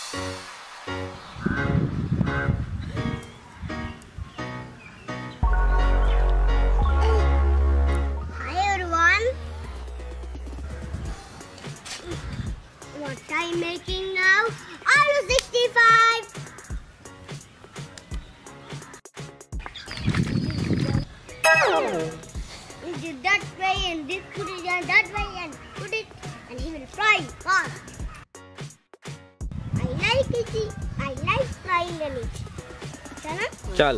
What I'm making now? Aloo 65. Into that way and this put it on that way and put it and he will fry fast. I like it. I like frying on it. Chal.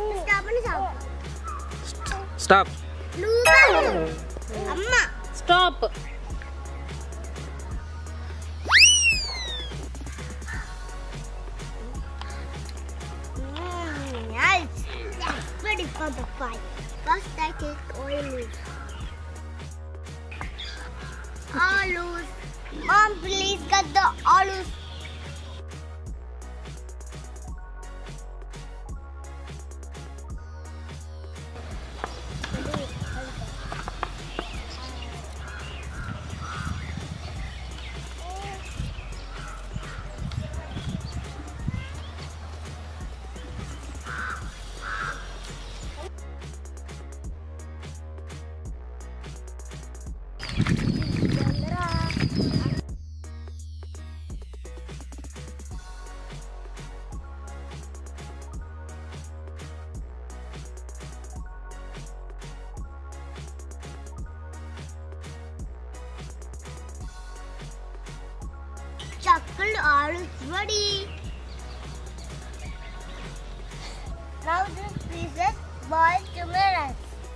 Stop. Stop. Amma. Stop. Nice. Ready for the fry. First I take oil. Aloos. Mom, please cut the aloos. Chuckled aloo is ready. Now this pieces boil 2 minutes.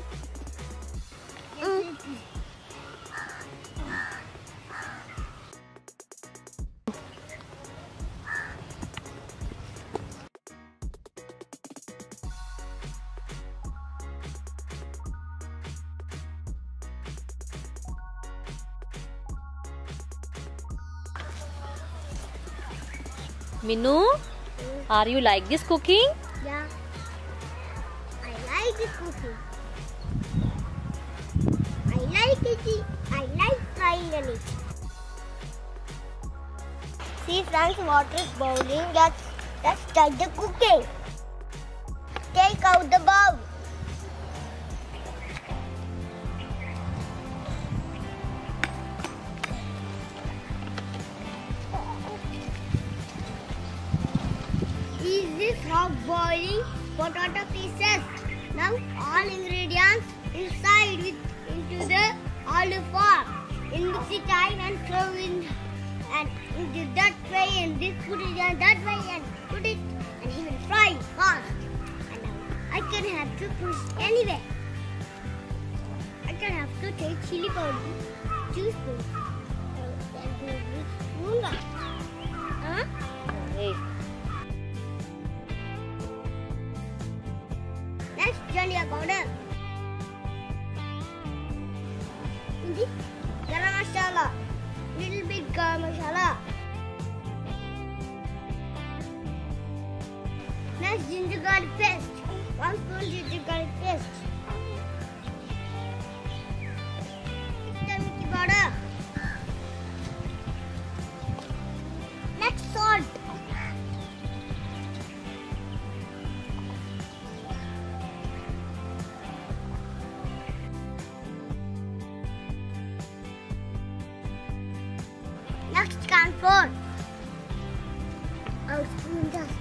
Minnu, are you like this cooking? Yeah, I like this cooking. I like it. I like frying on it. See friends, water is boiling. Let's start the cooking. Take out the bowl. Is this half boiling potato pieces? Now all ingredients inside into the aloo form. In mix it tight and throw in and into that way and this put it on that way and put it and he will fry fast. And now I can have to put anyway. I can have to take chili powder 2 spoons. And do this spoon. Hey. Next, dhania powder. This garam masala. Little bit garam masala. Next, ginger garlic paste. 1 spoon ginger garlic paste. Turmeric powder. Next, salt. Next, corn flour. Our spoon just.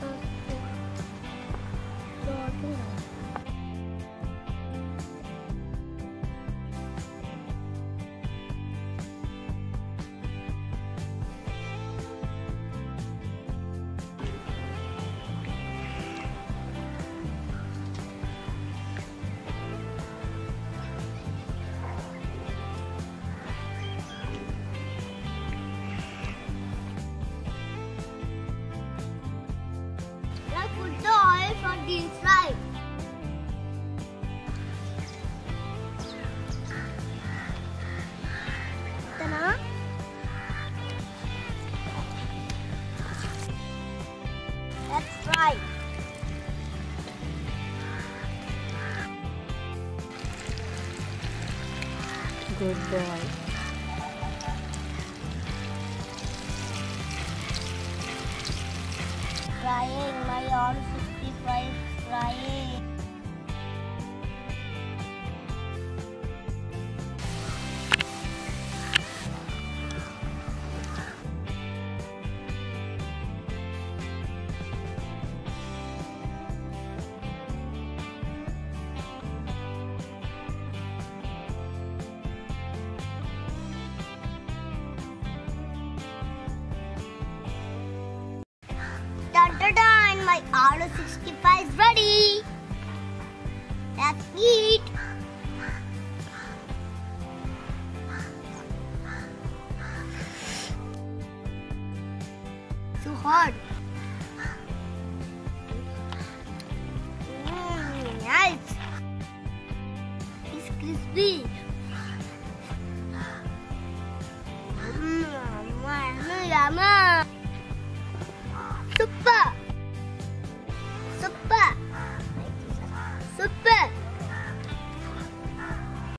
Now put the oil for deep fry. Tana. Let's fry. Good boy. frying. My aloo 65 is frying. Dun dun dun! My aloo 65 is ready. Let's eat. Too hot. Nice. It's crispy.